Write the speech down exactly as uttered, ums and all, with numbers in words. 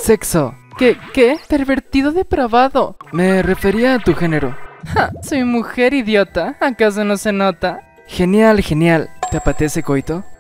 Sexo. ¿Qué? ¿Qué? Pervertido depravado. Me refería a tu género. Ja, soy mujer, idiota. ¿Acaso no se nota? Genial, genial. ¿Te apetece coito?